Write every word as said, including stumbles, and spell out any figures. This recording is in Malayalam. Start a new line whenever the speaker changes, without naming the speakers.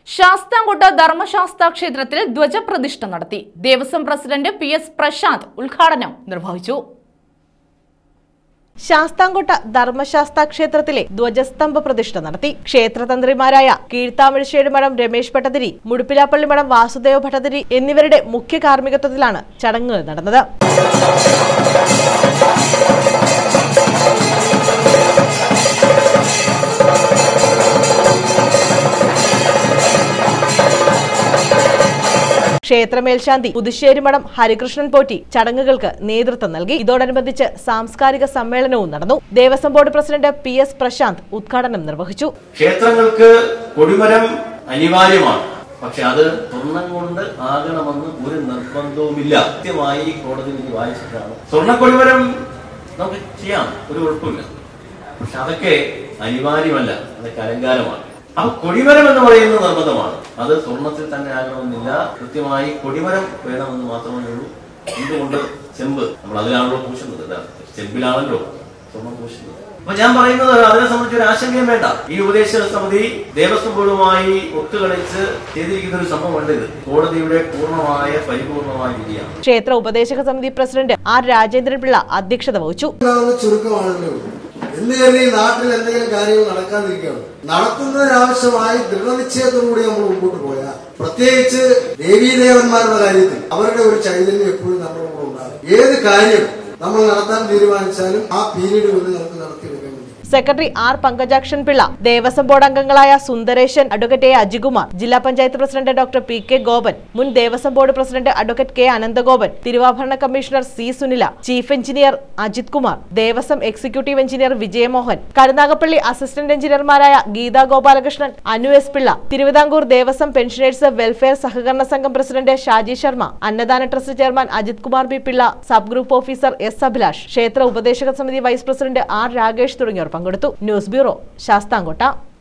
ശാസ്താംകോട്ട ധർമ്മശാസ്ത്ര ക്ഷേത്രത്തിൽ ധ്വജപ്രതിഷ്ഠ നടത്തി. Devaswom president P S Prashanth ഉദ്ഘാടനം നിർവഹിച്ചു.
ശാസ്താംകോട്ട ധർമ്മശാസ്ത്ര ക്ഷേത്രത്തിലെ ധ്വജസ്തംഭ പ്രതിഷ്ഠ നടത്തി. ക്ഷേത്രതന്ത്രിമാരായ കീഴ്ത്താമരശ്ശേരി മഠം രമേശ് ഭട്ടതിരി, മുടുപ്പിലാപ്പള്ളി മഠം വാസുദേവ ഭട്ടതിരി എന്നിവരുടെ മുഖ്യ കാർമ്മികത്വത്തിലാണ് ചടങ്ങുകൾ നടന്നത്. ക്ഷേത്രമേൽശാന്തി പുതുശ്ശേരി മഠം ഹരികൃഷ്ണൻ പോറ്റി ചടങ്ങുകൾക്ക് നേതൃത്വം നൽകി. ഇതോടനുബന്ധിച്ച് സാംസ്കാരിക സമ്മേളനവും നടന്നു. Devaswom board president P S Prashanth ഉദ്ഘാടനം നിർവഹിച്ചു.
ക്ഷേത്രങ്ങൾക്ക് കൊടിമരം അനിവാര്യമാണ്, പക്ഷെ അത് സ്വർണം കൊണ്ട് ആകണമെന്ന് ഒരു നിർബന്ധവുമില്ല. കൃത്യമായി കോടതി വിധി വായിച്ചിട്ടാണ് സ്വർണ്ണക്കൊടിമരം നമുക്ക് ചെയ്യാം, ഒരു കുഴപ്പമില്ല. പക്ഷെ അതൊക്കെ അനിവാര്യമല്ല, അതൊക്കെ അലങ്കാരമാണ്. അപ്പൊ കൊടിമരം എന്ന് പറയുന്നത് നിർബന്ധമാണ്. അത് സ്വർണത്തിൽ തന്നെ ആകണമെന്നില്ല, കൃത്യമായി കൊടിമരം വേണമെന്ന് മാത്രമേ ഉള്ളൂ. എന്തുകൊണ്ട് ചെമ്പ് നമ്മൾ അതിലാണല്ലോ പൂശുന്നത്, ചെമ്പിലാണല്ലോ സ്വർണം പൂശുന്നത്. അപ്പൊ ഞാൻ പറയുന്നത് അതിനെ സംബന്ധിച്ച് ഒരു ആശങ്കയും വേണ്ട. ഈ ഉപദേശക സമിതി ദേവസ്വം ബോർഡുമായി ഒത്തുകളിച്ച് ചെയ്തിരിക്കുന്ന ഒരു സംഭവമുണ്ട്. ഇത് കോടതിയുടെ പൂർണ്ണമായ പരിപൂർണമായ വിധിയാണ്.
ക്ഷേത്ര ഉപദേശക സമിതി പ്രസിഡന്റ് ആർ രാജേന്ദ്രൻ പിള്ള അധ്യക്ഷത വഹിച്ചു.
ചുരുക്കമാണല്ലോ എന്ന് കരുതി നാട്ടിൽ എന്തെങ്കിലും കാര്യങ്ങൾ നടക്കാതിരിക്കുകയാണ്. നടത്തുന്നതിനാവശ്യമായി ദൃഢനിശ്ചയത്തോടുകൂടി നമ്മൾ മുമ്പോട്ട് പോയാൽ, പ്രത്യേകിച്ച് ദേവീദേവന്മാരുടെ കാര്യത്തിൽ അവരുടെ ഒരു ചൈതന്യം എപ്പോഴും നമ്മുടെ കൂടെ ഉണ്ടാകും. ഏത് കാര്യം നമ്മൾ നടത്താൻ തീരുമാനിച്ചാലും ആ പീരീഡ് കൊണ്ട് നമുക്ക് നടത്തിയെടുക്കാൻ വേണ്ടി.
Secretary R Pankajakshan Pillai, Devaswom board അംഗങ്ങളായ സുന്ദരേശൻ, അഡ്വക്കേറ്റ് എ അജികുമാർ, ജില്ലാ panchayat president doctor P K Gopan, മുൻ Devaswom board president advocate K Ananthagopan, തിരുവാഭരണ commissioner C Sunila, chief engineer Ajith Kumar, Devaswom executive engineer Vijayamohan, Karunagappally assistant എഞ്ചിനീയർമാരായ Geetha Gopalakrishnan, Anu S Pillai, Thiruvithamkoor Devaswom pensioners welfare സഹകരണ സംഘം പ്രസിഡന്റ് ഷാജി ശർമ്മ, അന്നദാന trust chairman Ajith Kumar B Pillai, sub group officer S Abhilash, ക്ഷേത്ര ഉപദേശക സമിതി വൈസ് പ്രസിഡന്റ് ആർ രാകേഷ് തുടങ്ങിയവർ പങ്കെടുത്തു. News bureau, Sasthamkotta.